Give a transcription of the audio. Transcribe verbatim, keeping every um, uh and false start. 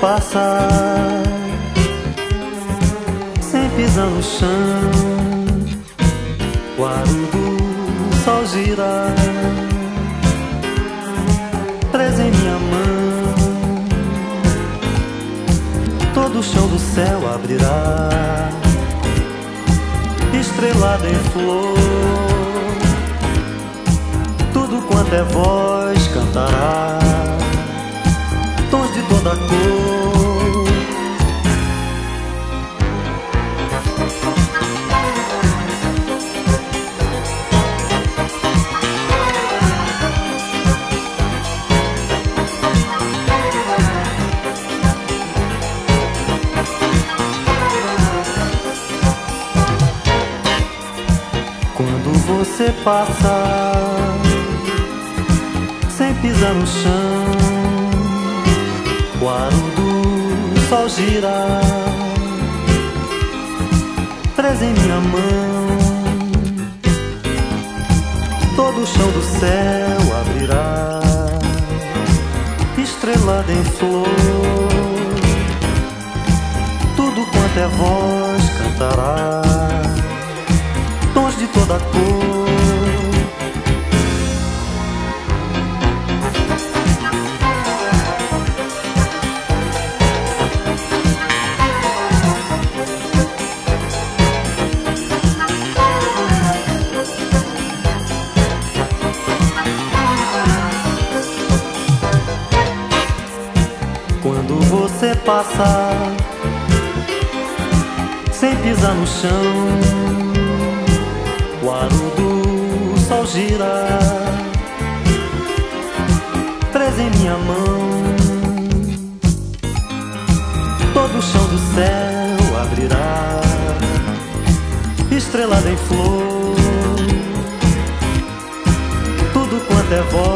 passar sem pisar no chão, o aro do sol girar, presa em minha mão, todo o chão do céu abrirá, estrelada em flor, tudo quanto é voz cantará, tons de toda cor. Quando você passa sem pisar no chão, o aro do sol gira, presa em minha mão, todo o chão do céu abrirá, estrelada em flor, tudo quanto é voz cantará, tons de toda cor. Quando você passa sem pisar no chão, o aro do sol gira, presa em minha mão, todo o chão do céu abrirá, estrelada em flor, tudo quanto é voz